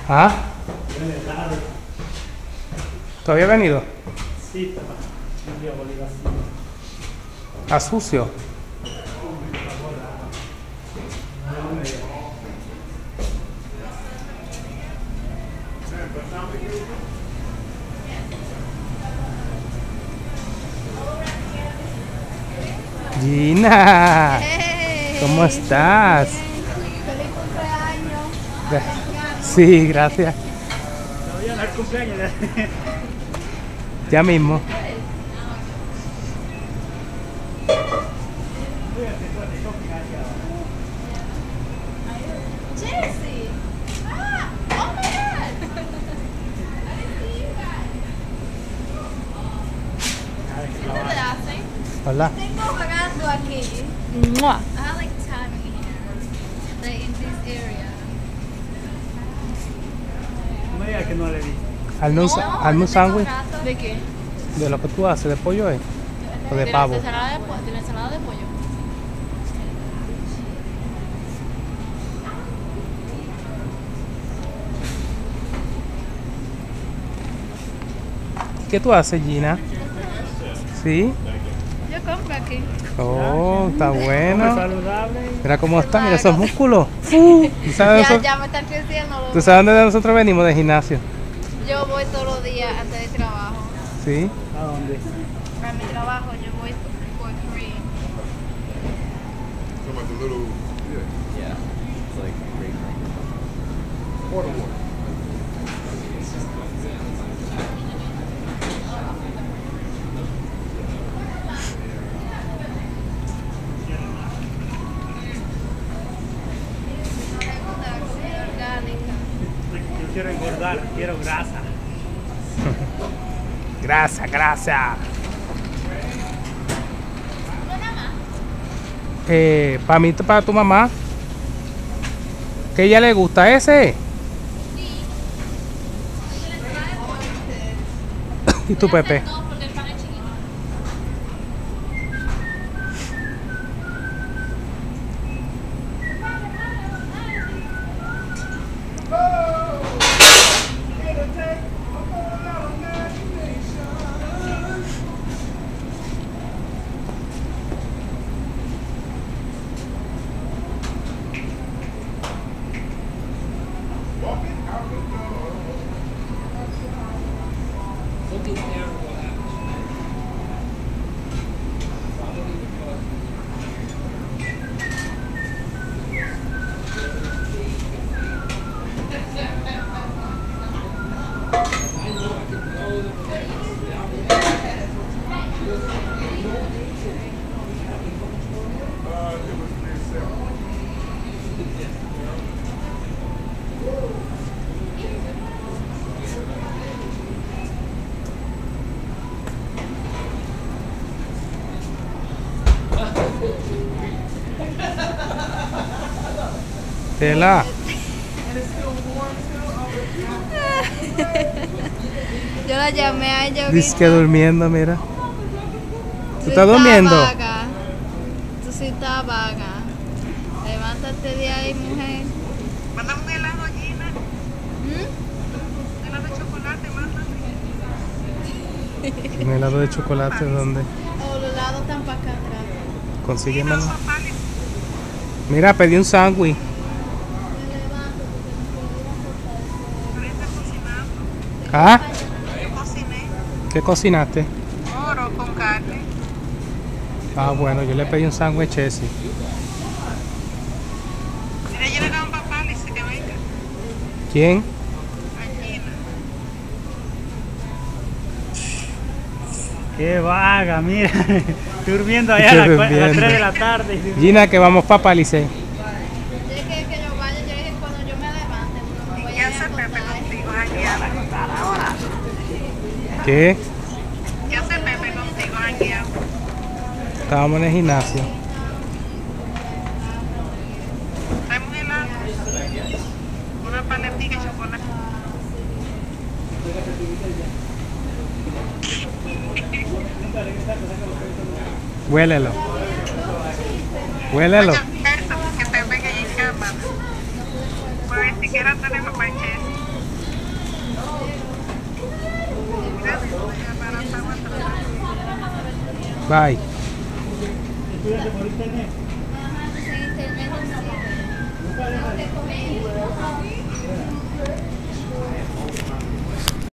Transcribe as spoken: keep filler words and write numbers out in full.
¿Ah? ¿Todavía ha venido? Sí, papá. ¿A sucio? Gina, Hey, ¿cómo estás? feliz cumpleaños. Gra- Sí, gracias. Todavía no es cumpleaños. Ya mismo. Jesse. Ah, oh my God. I didn't see you guys. ¿Qué te hacen? Hola. Tengo pagando aquí. Mua. I like time here. Like in this area. No me digas que no le di. Hazme un, sa- hazme un sándwich ¿De qué? de lo que tú haces, de pollo eh, o de la pavo. ensalada de, po- de la ensalada de pollo. ¿Qué tú haces, Gina? ¿Sí? Yo compro aquí. Oh, está Come bueno. saludable. Mira cómo está, mira esos músculos. Uh, ¿Tú sabes, Ya, eso- ya me están creciendo los ¿Tú sabes dónde nosotros venimos de gimnasio? Yo voy todos los días antes de trabajo. Sí. ¿A dónde? A mi trabajo yo voy por free. Talking about the little, yeah. Yeah, it's like great. Water water. No me gusta la comida orgánica. Yo quiero engordar, quiero grasa. Grasa, grasa. Eh, para mí, para tu mamá. ¿Qué ella le gusta ese? ¿Y tu Pepe? Uh, it was near seven. Tela. Yo la llamé a ella. Dice que vino. durmiendo, mira. ¿Tú Tú estás durmiendo? vaga. Tú sí estás vaga. Levántate de ahí, mujer. Mándame un helado, Gina. ¿Mm? Un helado de chocolate, mándame. Un helado de chocolate, ¿dónde? Oh, los lados están para acá atrás. Consíguemelo. Papá, le Mira, pedí un sándwich. Me levanto porque me quiero estoy cocinando. ¿Ah? Yo cociné ¿Qué cocinaste? oro con carne. Ah, bueno, yo le pedí un sándwich Chessy. Mira, yo le daba un papá, le dice que venga. ¿Quién? A Gina. Qué vaga, mira. Estoy durmiendo allá a, las cua- a las Durmiendo. tres de la tarde. Gina, que vamos para Palisade. Yo dije que, que yo vaya, yo dije cuando yo me levante, no me ¿Y voy qué a hace Pepe acostar. contigo jangueado? ¿Qué? ¿Qué hace Pepe contigo jangueado? Estábamos en el gimnasio. Traeme un helado. Una paletica de chocolate. Huélelo. Huélelo. Mucho esfuerzo porque te ven ahí en cámara. Pues ni siquiera tenemos panches. Bye. Estudiante por internet. Ajá, entonces en internet no sirve. Tengo que comer.